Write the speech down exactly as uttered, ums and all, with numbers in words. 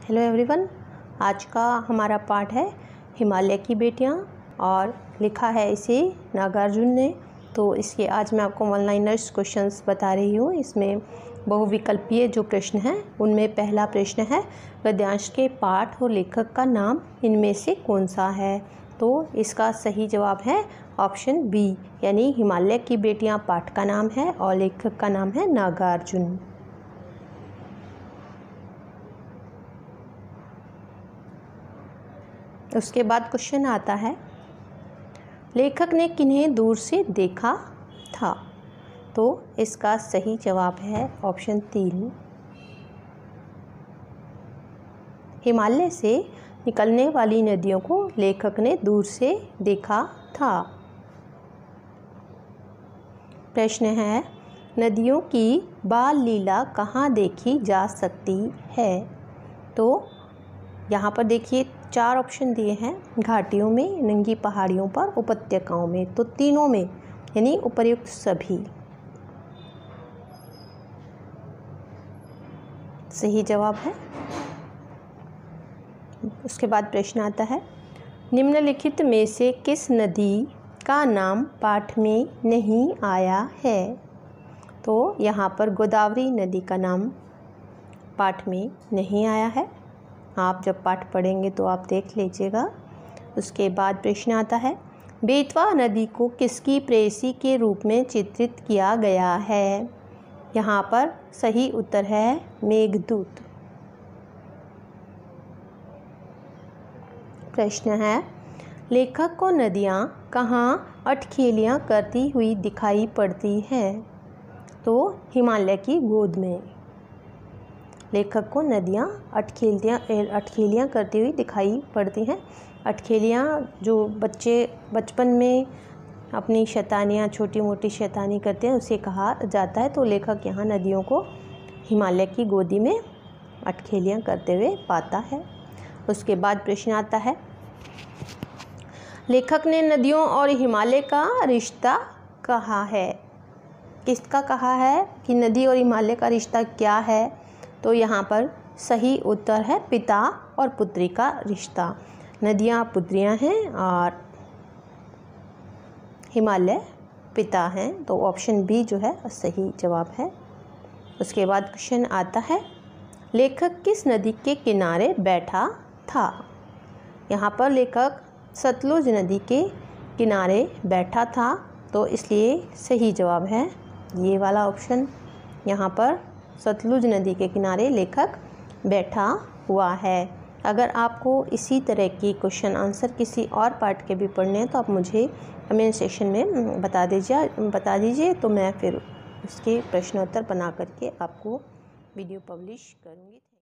Hello everyone, आज का हमारा पाठ है हिमालय की बेटियां और लिखा है इसे नागार्जुन ने। तो इसके आज मैं आपको वन लाइनर्स क्वेश्चंस बता रही हूँ। इसमें बहुविकल्पीय जो प्रश्न हैं उनमें पहला प्रश्न है, गद्यांश के पाठ और लेखक का नाम इनमें से कौन सा है। तो इसका सही जवाब है ऑप्शन बी, यानी हिमालय की बेटियां पाठ का नाम है और लेखक का नाम है नागार्जुन। उसके बाद क्वेश्चन आता है, लेखक ने किन्हें दूर से देखा था। तो इसका सही जवाब है ऑप्शन तीन, हिमालय से निकलने वाली नदियों को लेखक ने दूर से देखा था। प्रश्न है, नदियों की बाल लीला कहाँ देखी जा सकती है। तो यहाँ पर देखिए चार ऑप्शन दिए हैं, घाटियों में, नंगी पहाड़ियों पर, उपत्यकाओं में। तो तीनों में यानी उपर्युक्त सभी सही जवाब है। उसके बाद प्रश्न आता है, निम्नलिखित में से किस नदी का नाम पाठ में नहीं आया है। तो यहाँ पर गोदावरी नदी का नाम पाठ में नहीं आया है। आप जब पाठ पढ़ेंगे तो आप देख लीजिएगा। उसके बाद प्रश्न आता है, बेतवा नदी को किसकी प्रेयसी के रूप में चित्रित किया गया है। यहाँ पर सही उत्तर है मेघदूत। प्रश्न है, लेखक को नदियाँ कहाँ अटखेलियाँ करती हुई दिखाई पड़ती हैं। तो हिमालय की गोद में लेखक को नदियाँ अटखेलियाँ अटखेलियाँ करती हुई दिखाई पड़ती हैं। अटखेलियाँ जो बच्चे बचपन में अपनी शैतानियाँ, छोटी मोटी शैतानी करते हैं, उसे कहा जाता है। तो लेखक यहाँ नदियों को हिमालय की गोदी में अटखेलियाँ करते हुए पाता है। उसके बाद प्रश्न आता है, लेखक ने नदियों और हिमालय का रिश्ता कहा है। किसका कहा है कि नदी और हिमालय का रिश्ता क्या है। तो यहाँ पर सही उत्तर है पिता और पुत्री का रिश्ता। नदियाँ पुत्रियाँ हैं और हिमालय पिता हैं। तो ऑप्शन बी जो है सही जवाब है। उसके बाद क्वेश्चन आता है, लेखक किस नदी के किनारे बैठा था। यहाँ पर लेखक सतलुज नदी के किनारे बैठा था। तो इसलिए सही जवाब है ये वाला ऑप्शन। यहाँ पर सतलुज नदी के किनारे लेखक बैठा हुआ है। अगर आपको इसी तरह की क्वेश्चन आंसर किसी और पार्ट के भी पढ़ने हैं तो आप मुझे कमेंट सेक्शन में बता दीजिए बता दीजिए तो मैं फिर उसके प्रश्नोत्तर बना करके आपको वीडियो पब्लिश करूँगी।